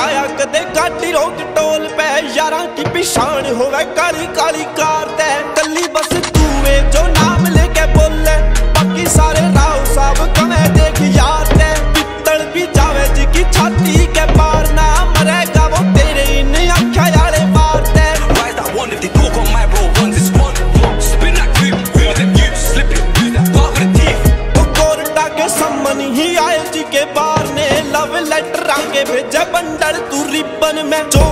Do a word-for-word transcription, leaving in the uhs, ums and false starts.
बताया कदे गाड़ी रोक टोल पे यारा की पिछाण होवे काली काली कार ते कली बस तू वे जो नाम लेके बोले बाकी सारे राव साहब कमे देख यार ते पित्तल भी जावे जी की छाती के पार ना मरेगा वो तेरे इन आँखा यारे मार ते Why is that one if they talk on my bro runs this one spin that grip who them you slip it do that part with the teeth वो कोर्टा के सम्मन ही आए जी के बार ने लव लेटर आगे भेजा बंडल तू रिबन में जो